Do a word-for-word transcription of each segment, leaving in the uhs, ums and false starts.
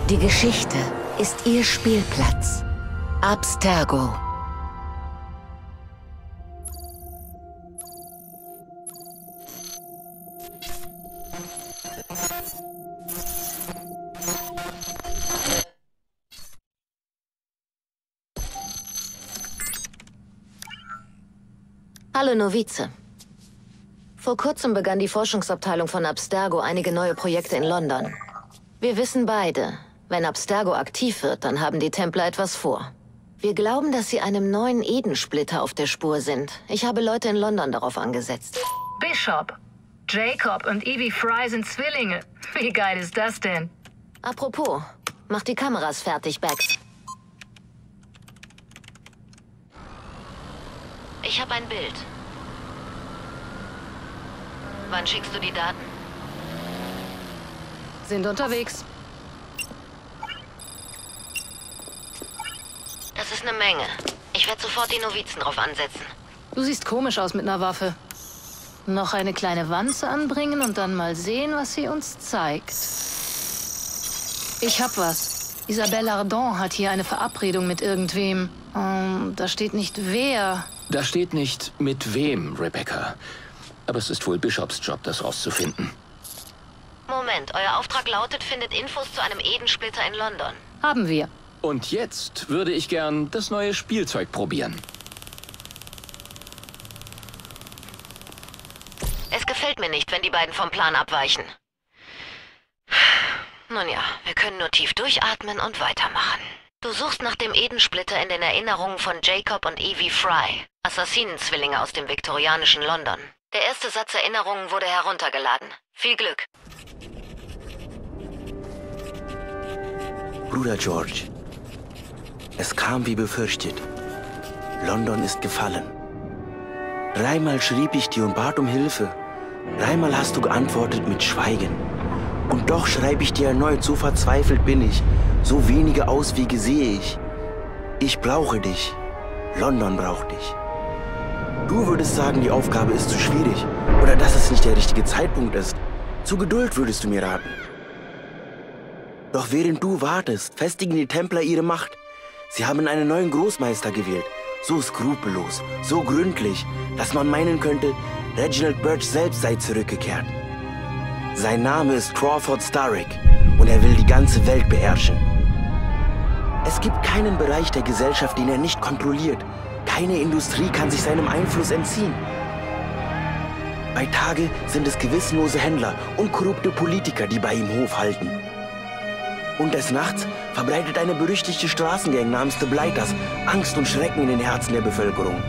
Die Geschichte ist ihr Spielplatz. Abstergo. Hallo Novize. Vor kurzem begann die Forschungsabteilung von Abstergo einige neue Projekte in London. Wir wissen beide, wenn Abstergo aktiv wird, dann haben die Templer etwas vor. Wir glauben, dass sie einem neuen Eden-Splitter auf der Spur sind. Ich habe Leute in London darauf angesetzt. Bishop, Jacob und Evie Fry sind Zwillinge. Wie geil ist das denn? Apropos, mach die Kameras fertig, Bax. Ich habe ein Bild. Wann schickst du die Daten? Sind unterwegs. Das ist eine Menge. Ich werde sofort die Novizen drauf ansetzen. Du siehst komisch aus mit einer Waffe. Noch eine kleine Wanze anbringen und dann mal sehen, was sie uns zeigt. Ich hab was. Isabelle Ardon hat hier eine Verabredung mit irgendwem. Ähm, da steht nicht wer. Da steht nicht mit wem, Rebecca. Aber es ist wohl Bishops Job, das rauszufinden. Moment, euer Auftrag lautet, findet Infos zu einem Eden-Splitter in London. Haben wir. Und jetzt würde ich gern das neue Spielzeug probieren. Es gefällt mir nicht, wenn die beiden vom Plan abweichen. Nun ja, wir können nur tief durchatmen und weitermachen. Du suchst nach dem Eden-Splitter in den Erinnerungen von Jacob und Evie Fry, Assassinenzwillinge aus dem viktorianischen London. Der erste Satz Erinnerungen wurde heruntergeladen. Viel Glück. Bruder George, es kam wie befürchtet. London ist gefallen. Dreimal schrieb ich dir und bat um Hilfe. Dreimal hast du geantwortet mit Schweigen. Und doch schreibe ich dir erneut, so verzweifelt bin ich. So wenige Auswege sehe ich. Ich brauche dich. London braucht dich. Du würdest sagen, die Aufgabe ist zu schwierig. Oder dass es nicht der richtige Zeitpunkt ist. Zu Geduld würdest du mir raten. Doch während du wartest, festigen die Templer ihre Macht. Sie haben einen neuen Großmeister gewählt. So skrupellos, so gründlich, dass man meinen könnte, Reginald Birch selbst sei zurückgekehrt. Sein Name ist Crawford Starrick und er will die ganze Welt beherrschen. Es gibt keinen Bereich der Gesellschaft, den er nicht kontrolliert. Keine Industrie kann sich seinem Einfluss entziehen. Bei Tage sind es gewissenlose Händler und korrupte Politiker, die bei ihm Hof halten. Und des Nachts verbreitet eine berüchtigte Straßengang namens The Blighters Angst und Schrecken in den Herzen der Bevölkerung.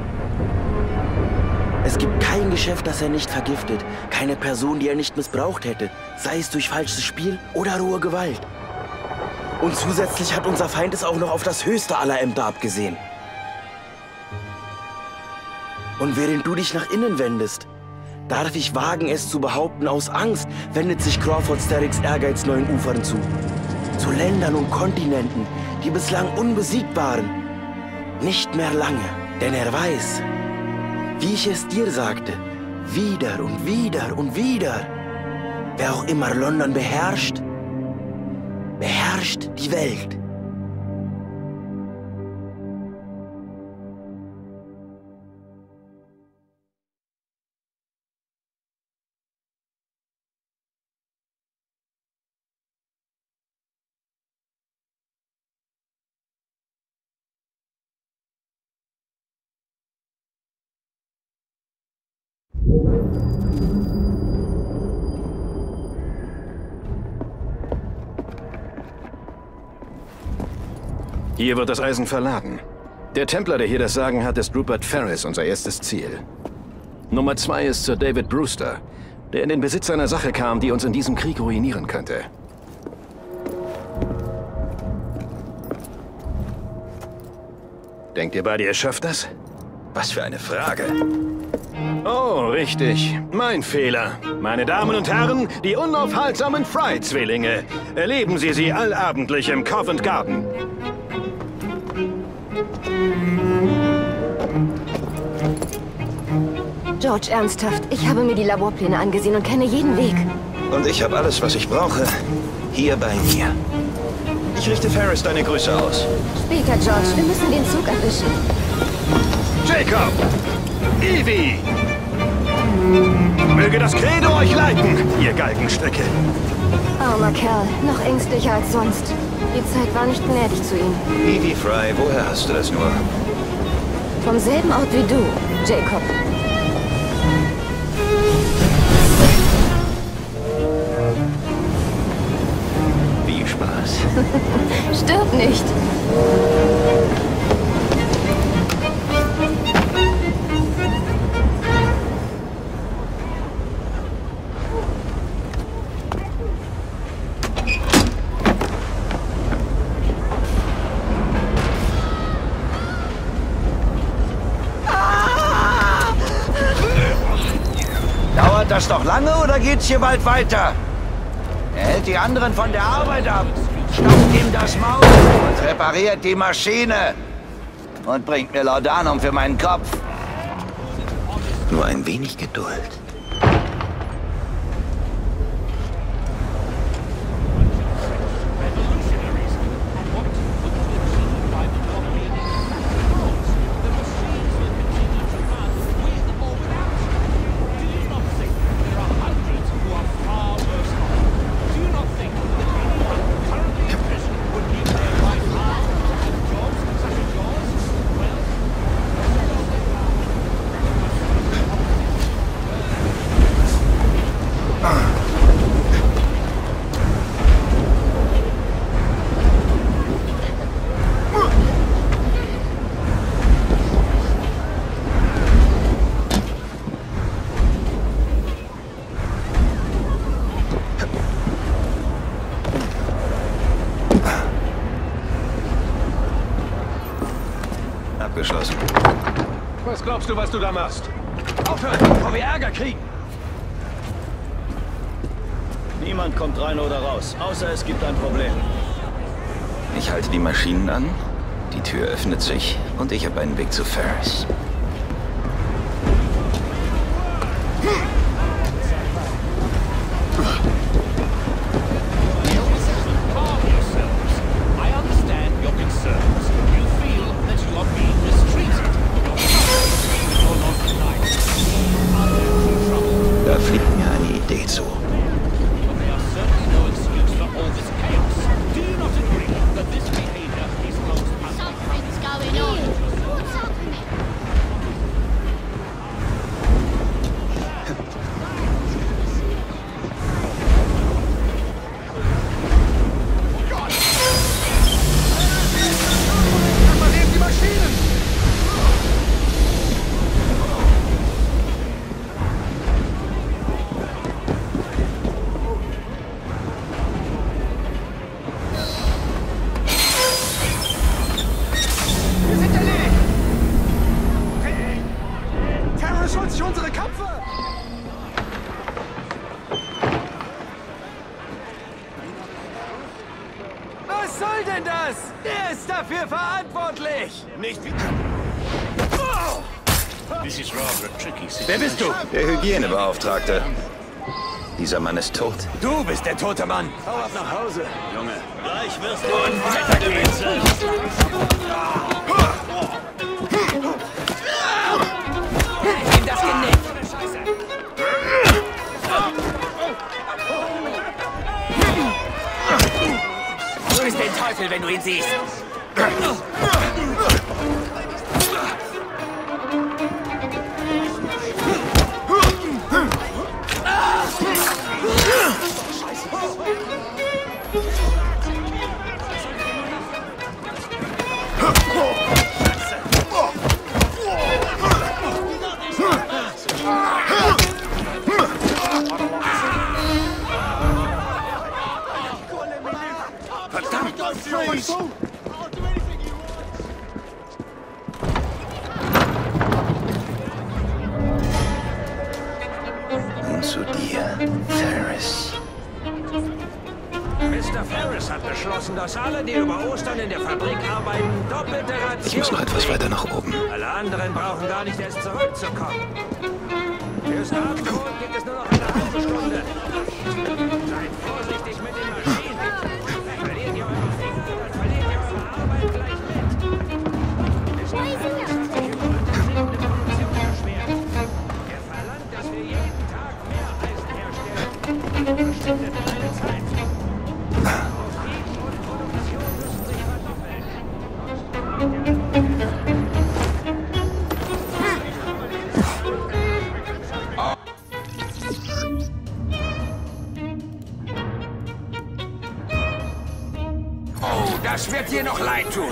Es gibt kein Geschäft, das er nicht vergiftet, keine Person, die er nicht missbraucht hätte, sei es durch falsches Spiel oder rohe Gewalt. Und zusätzlich hat unser Feind es auch noch auf das höchste aller Ämter abgesehen. Und während du dich nach innen wendest, darf ich wagen, es zu behaupten, aus Angst wendet sich Crawford Starricks Ehrgeiz neuen Ufern zu. Zu Ländern und Kontinenten, die bislang unbesiegt waren. Nicht mehr lange, denn er weiß, wie ich es dir sagte, wieder und wieder und wieder, wer auch immer London beherrscht, beherrscht die Welt. Hier wird das Eisen verladen. Der Templer, der hier das Sagen hat, ist Rupert Ferris, unser erstes Ziel. Nummer zwei ist Sir David Brewster, der in den Besitz einer Sache kam, die uns in diesem Krieg ruinieren könnte. Denkt ihr beide, ihr schafft das? Was für eine Frage. Oh, richtig. Mein Fehler. Meine Damen und Herren, die unaufhaltsamen Fry-Zwillinge. Erleben Sie sie allabendlich im Covent Garden. George, ernsthaft, ich habe mir die Laborpläne angesehen und kenne jeden Weg. Und ich habe alles, was ich brauche, hier bei mir. Ich richte Ferris deine Grüße aus. Später, George. Wir müssen den Zug erwischen. Jacob! Evie! Möge das Credo euch leiten, ihr Galgenstricke. Armer Kerl. Noch ängstlicher als sonst. Die Zeit war nicht gnädig zu ihm. Evie Fry, woher hast du das nur? Vom selben Ort wie du, Jacob. Viel Spaß. Stirb nicht. Dauert das noch lange oder geht's hier bald weiter? Er hält die anderen von der Arbeit ab, stopft ihm das Maul und repariert die Maschine. Und bringt mir Laudanum für meinen Kopf. Nur ein wenig Geduld. Abgeschlossen. Was glaubst du, was du da machst? Aufhören, bevor wir Ärger kriegen! Niemand kommt rein oder raus, außer es gibt ein Problem. Ich halte die Maschinen an, die Tür öffnet sich und ich habe einen Weg zu Ferris. Da fliegt mir eine Idee zu. Was soll denn das? Der ist dafür verantwortlich! Nicht wie... Wer bist du? Der Hygienebeauftragte. Dieser Mann ist tot. Du bist der tote Mann. Hau ab nach Hause, Junge. Gleich wirst du und weiter geht's. Ihm das Genick. Grüß den Teufel, wenn du ihn siehst. Nun zu dir, Ferris. Mister Ferris hat beschlossen, dass alle, die über Ostern in der Fabrik arbeiten, doppelte Ration... Ich muss noch etwas weiter nach oben. Alle anderen brauchen gar nicht erst zurückzukommen. Fürs Abendbrot gibt es nur noch eine halbe Stunde. Seid vorsichtig mit den Maschinen. Verliert ihr eure Finger. Oh, das wird dir noch leid tun.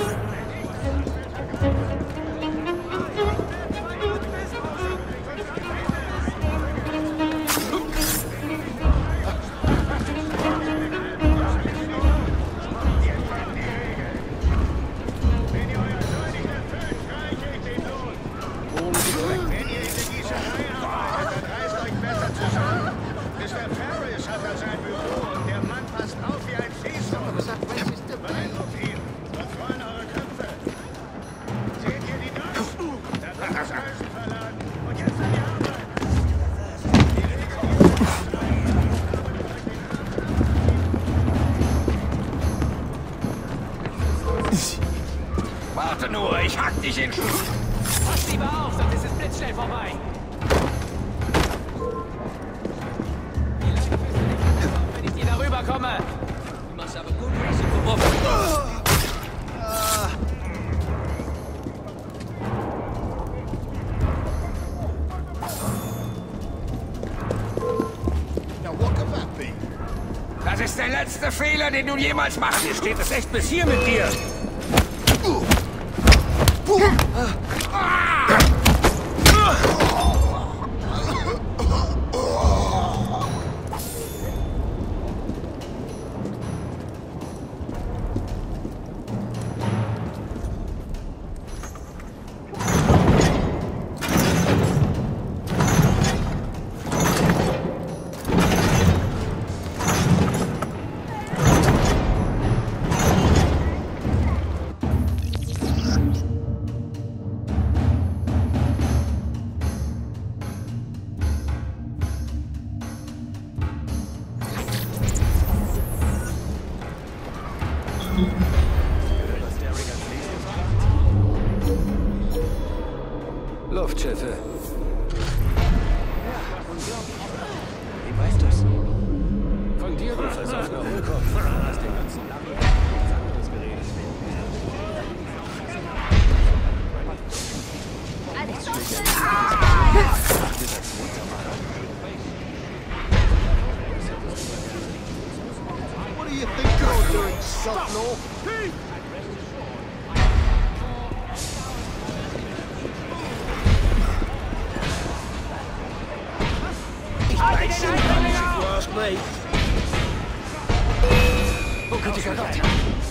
Warte nur, ich hack dich in... Pass lieber auf, sonst ist es blitzschnell vorbei. Wenn ich dir darüber komme. Du machst aber gut, du hast ihn verworfen. Das ist der letzte Fehler, den du jemals machst. Hier steht es echt bis hier mit dir. Luftschiffe. Wie weißt du's? Von dir, du versoffener Hohlkopf. Du hast den ganzen Namen nichts anderes geredet. What do you think you're doing, Sentinel? Wo könnt ihr gerade?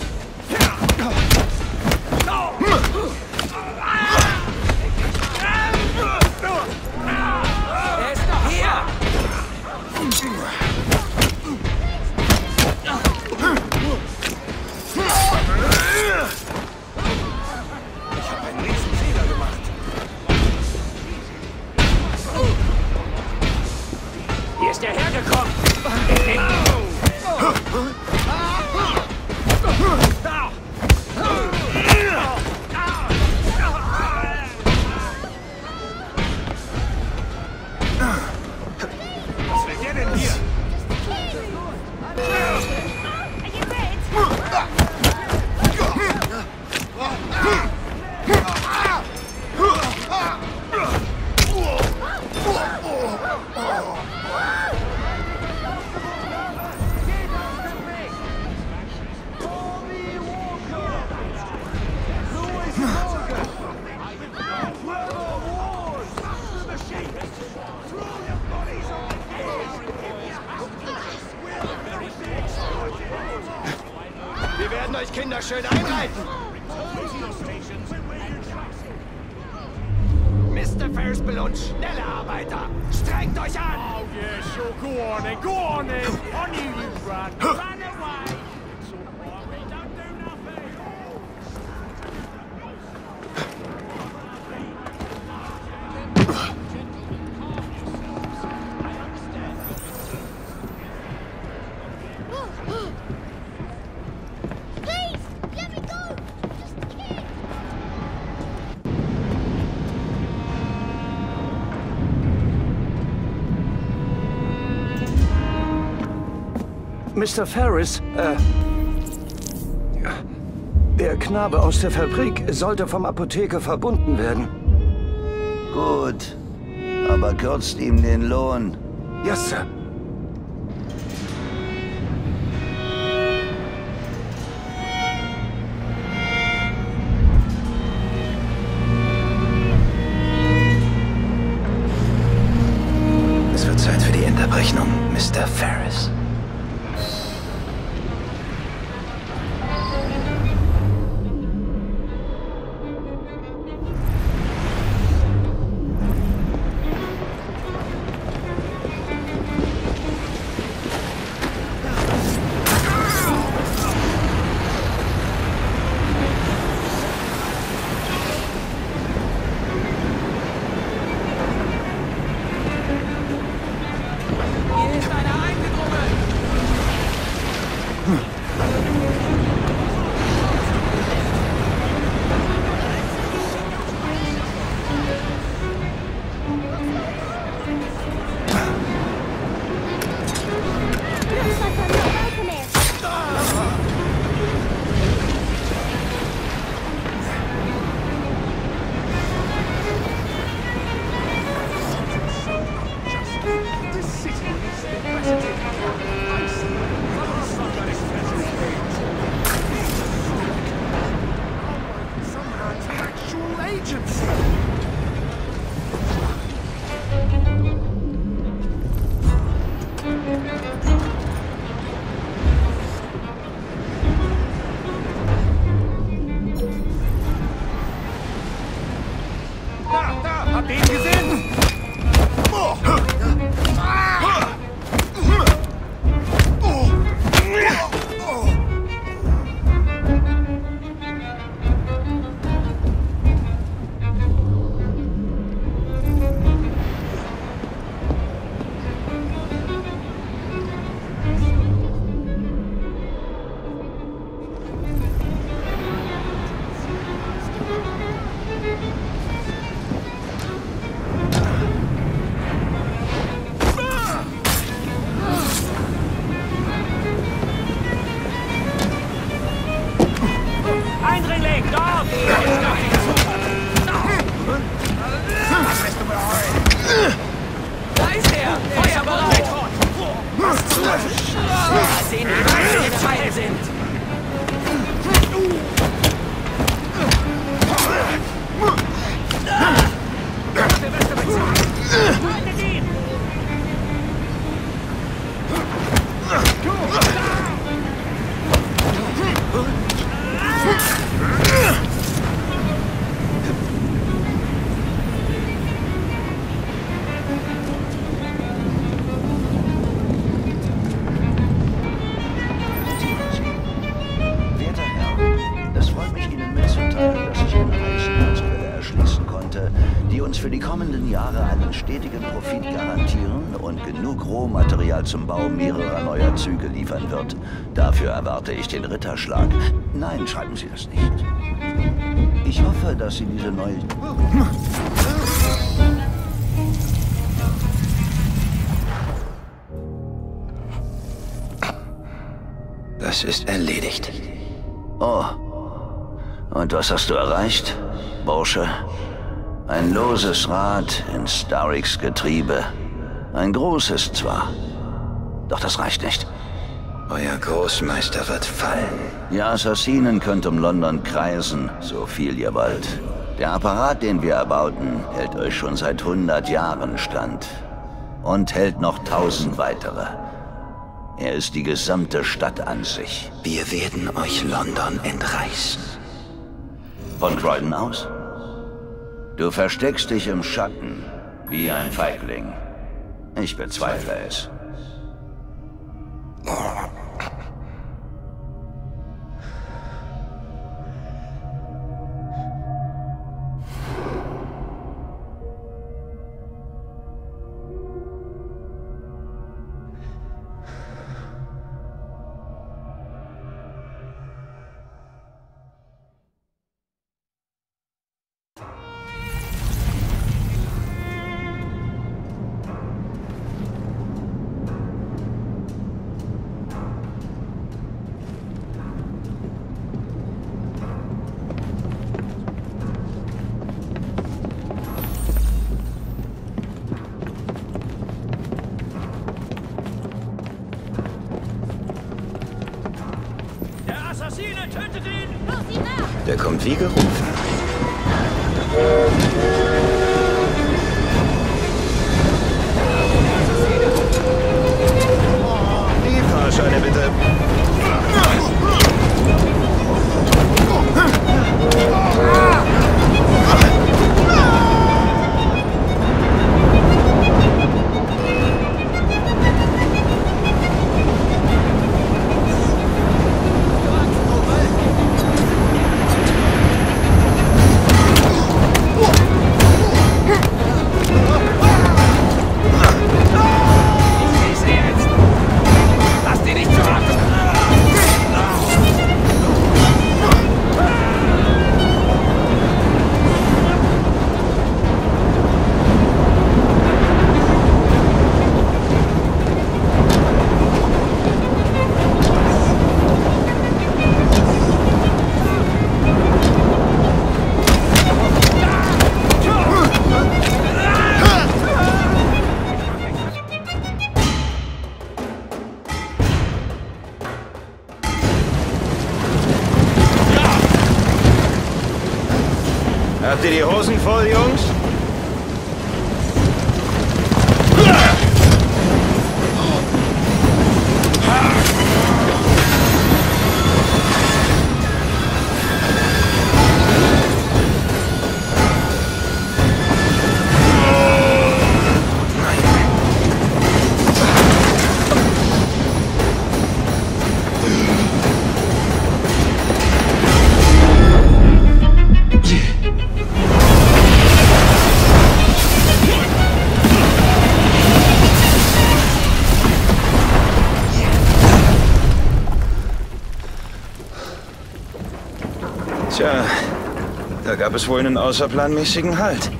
Er ist noch hier! Ich habe einen riesen Fehler gemacht. Hier ist er hergekommen! Was will der denn hier? Wir werden euch Kinder schön einreiten. Mister Ferris belohnt schnelle Arbeiter. Strengt euch an! Oh yeah, sure. Go on then, go on then. I knew you'd run. Run away. Don't do nothing. Mister Ferris, äh... der Knabe aus der Fabrik sollte vom Apotheker verbunden werden. Gut, aber kürzt ihm den Lohn. Ja, Sir. Es wird Zeit für die Endabrechnung, Mister Ferris. Habt ihr ihn gesehen? Eindringling, dort! Da ist er! Feuer bereit! Mal sehen, wie weit wir gefallen sind! Haltet ihn! Werter Herr, es freut mich, Ihnen mitzuteilen, dass ich eine Eisenbahnquelle erschließen konnte, die uns für die kommenden Jahre einen stetigen Profit garantieren und genug Rohmaterial zum Bau mehrerer neuer Züge liefern wird. Dafür erwarte ich den Ritterschlag. Nein, schreiben Sie das nicht. Ich hoffe, dass Sie diese neue... Das ist erledigt. Oh. Und was hast du erreicht, Bursche? Ein loses Rad in Starricks Getriebe. Ein großes zwar. Doch das reicht nicht. Euer Großmeister wird fallen. Die Assassinen könnt um London kreisen, so viel ihr wollt. Der Apparat, den wir erbauten, hält euch schon seit hundert Jahren stand. Und hält noch tausend weitere. Er ist die gesamte Stadt an sich. Wir werden euch London entreißen. Von Croydon aus? Du versteckst dich im Schatten, wie ein Feigling. Ich bezweifle es. Der kommt wie gerufen. Die Fahrscheine bitte. Habt ihr die Hosen voll, Jungs? Tja, da gab es wohl einen außerplanmäßigen Halt.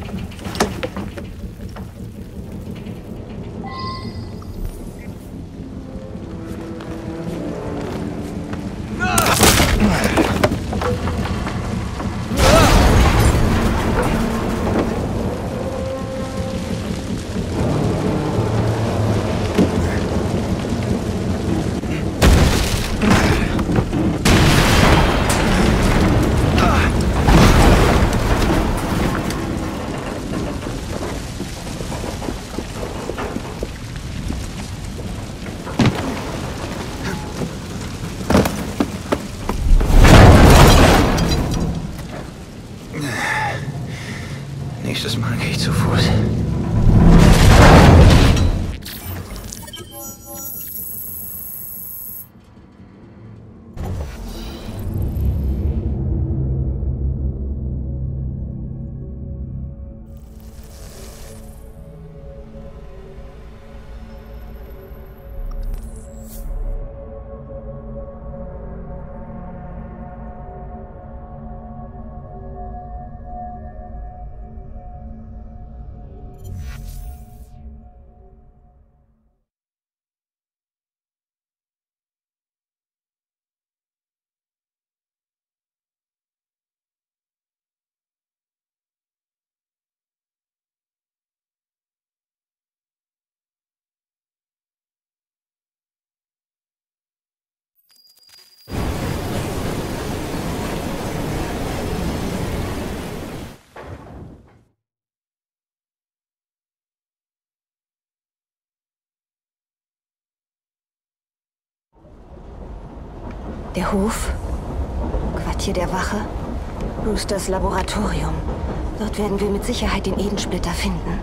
Nächstes Mal gehe ich zu Fuß. Der Hof, Quartier der Wache, Brewsters Laboratorium. Dort werden wir mit Sicherheit den Edensplitter finden.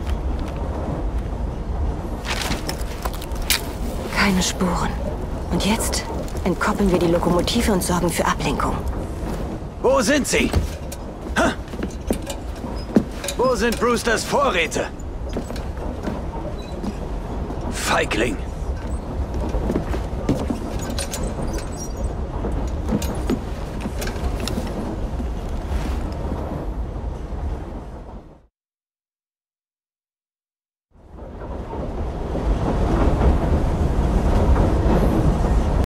Keine Spuren. Und jetzt entkoppeln wir die Lokomotive und sorgen für Ablenkung. Wo sind sie? Huh? Wo sind Brewsters Vorräte? Feigling!